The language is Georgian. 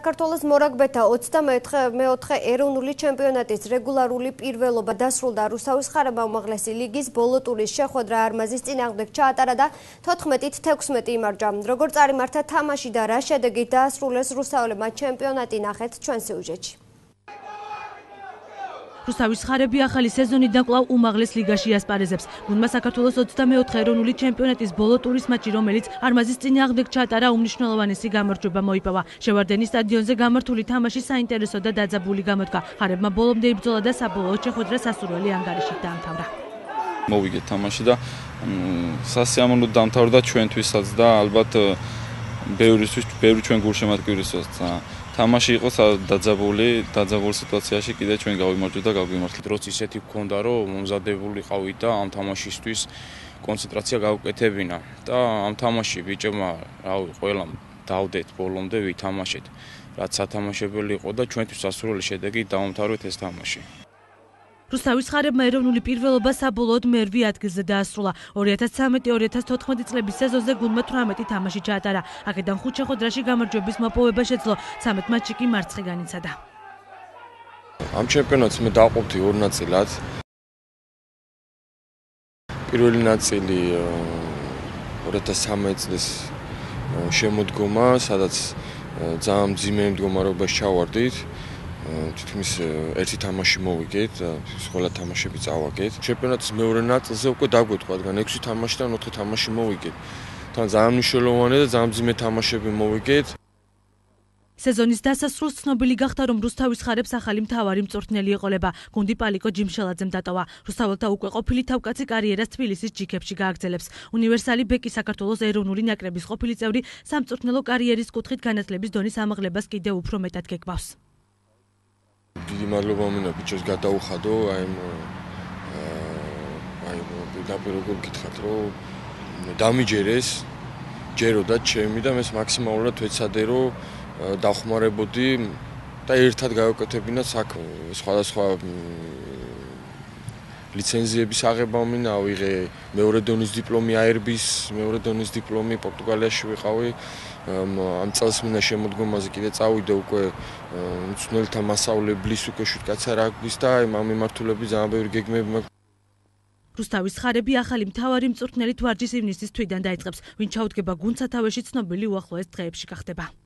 საქართველოს მორაგბეთა 24 ეროვნული ჩემპიონატის რეგულარული პირველობა დასრულდა. რუსთავის ხარებმა უმაღლესი ლიგის ბოლო ტურის შეხვედრა არმაზის წინააღმდეგ ჩაატარა და 14-16 იმარჯვა. Როგორც წარიმართა თამაში და რა შედეგით დაასრულეს რუსთაველებმა ჩემპიონატი, ნახეთ ჩვენ სიუჟეტში. რუსთავის ხარები ახალი სეზონიდან კვლავ უმაღლეს ლიგაში ასპარეზებს. გუნდმა საქართველოს 24 ეროვნული ჩემპიონატის ბოლო ტურის მატჩი, რომელიც არმაზის წინააღმდეგ ჩაატარა, უმნიშვნელოვანესი გამარჯვება მოიპოვა. შევარდენის სტადიონზე გამართული თამაში საინტერესო და დაძაბული გამოდგა. ხარებმა ბოლომდე იბრძოლა და საბოლოო შეხვედრა სასურველი ანგარიშით დაამთავრა. მოვიგეთ თამაში და სასიამოვნოდ დაამთავრდა ჩვენთვისაც და ალბათ ბევრი ჩვენ გულშემატკივრისასაც. თამაში იყო დაძაბული სიტუაციაში კიდე ჩვენ გავიმარჯვეთ და გავიმართლეთ. დროც ისეთი გქონდა, რომ მომზადებული ყავით და ამ თამაშისთვის კონცენტრაცია გავუკეთებინა და ამ თამაში ბიჭებმა, ყველამ დავდეთ ბოლომდე ვითამაშეთ. რაც სათამაშებელი იყო და ჩვენთვის სასურველი შედეგი დავამთავრეთ ეს თამაში. რუსთავის ხარებმა ეროვნული პირველობა საბოლოოდ მერვე ადგილზე დაასრულა. 2013-2014 წლების სეზონზე გუნდმა 18 თამაში ჩაატარა. აქედან 5 შეხვედრაში გამარჯვების მოპოვება შეძლო, 13 მატჩი კი მარცხი განიცადა. ამ ჩემპიონატს მე დავყოფდი ორ ნაწილად. პირველი ნაწილი 2013 წლის შემოდგომა, სადაც ძალიან მძიმე მდგომარეობაში ჩავარდით. თითქმის ერთი თამაში მოვიგეთ და ყველა თამაშები წავაგეთ. ჩემპიონატის მეორე ნაწილზე უკვე დაგვეთქვა, რადგან 6 თამაშიდან 4 თამაში მოვიგეთ. თან ძალიან მნიშვნელოვანია და ძალიან მძიმე თამაშები მოვიგეთ. სეზონის დასასრულს ცნობილი გახდა, რომ რუსთავის ხარებს ახალი მთავარი მწვრთნელი ეყოლება. გუნდი პალიკო ჯიმშელაძემ დატოვა. რუსთაველთა უკვე ყოფილი თავკაცი კარიერას თბილისის ჯიქებში გააგრძელებს. უნივერსალი ბეკი საქართველოს ეროვნული ნაკრების ყოფილი წევრი სამწვრთნელო კარიერის კუთხით განათლების დონის ამაღლებას კიდევ უფრო მეტად გეგმავს. დიდი მადლობა მინდა ბიჭებს გადაუხადო, პირდაპირ როგორ გითხათ, რომ დამიჯერეს, ჯეროდა ჩემი და მე მაქსიმალურად ვეცადე, რომ დავხმარებოდი და ერთად გავაკეთებინა საქმე. სხვადასხვა ლიცენზიების აღება მინდა, ავიღე მეორე დონის დიპლომი აერბის, მეორე დონის დიპლომი პორტუგალიაში ვიყავი. ამ წელს მინდა შემოდგომაზე კიდე წავიდე უკვე მწვრთნელთა მასწავლებლის უკვე შვიდკაცა რაგბის და ამ მიმართულებით ძალიან ბევრი გეგმები მაქვს. რუსთავის ხარები ახალი მთავარი მწვრთნელით ვარჯიშის ივნისის თვიდან დაიწყებს. ვინ ჩაუდგება გუნდ სათავეში, ცნობილი უახლოეს დღეებში გახდება.